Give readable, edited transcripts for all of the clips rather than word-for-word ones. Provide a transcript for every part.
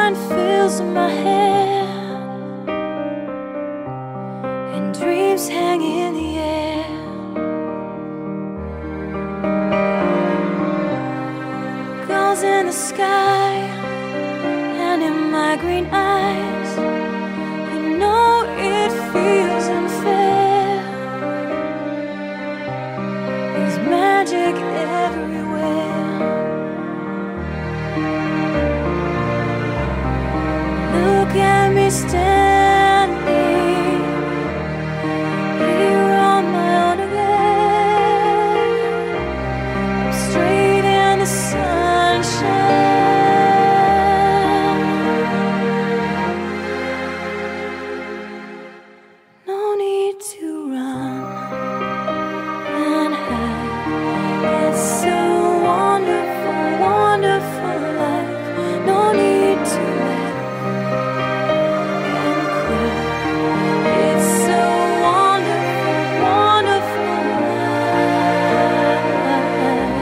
sunshine fills my head, and dreams hang in the air. Gulls in the sky, and in my green eyes, you know it feels unfair. There's magic everywhere. Look at me standing here on my own again. I'm straight in the sunshine. No need to run and hide. It's so wonderful, wonderful life. No need to laugh and cry. It's so wonderful, wonderful life.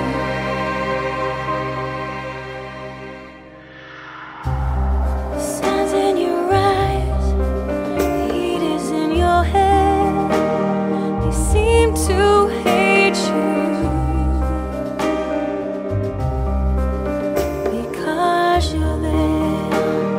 The sun's in your eyes, the heat is in your head. They seem to hate you because you're there.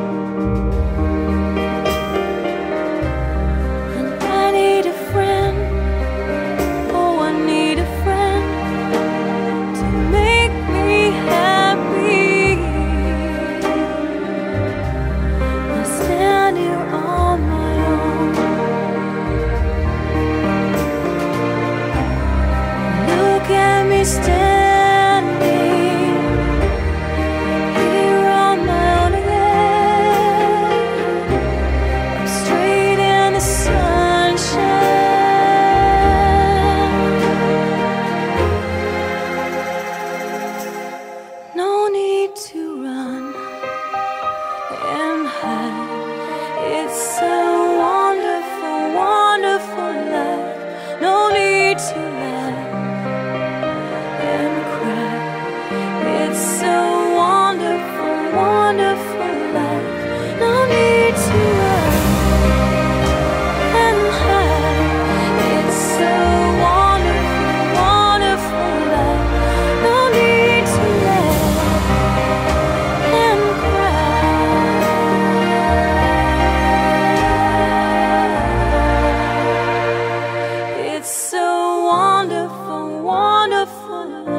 And I need a friend, oh I need a friend to make me happy. I stand here on my own. Look at me standing here on my own again. I'm straight in the sunshine. No need to run and hide. It's so wonderful, wonderful life. No need to laugh and cry. It's so wonderful, wonderful life. No need to run and hide. It's so wonderful, wonderful life. No need to laugh and cry. It's so wonderful, wonderful life.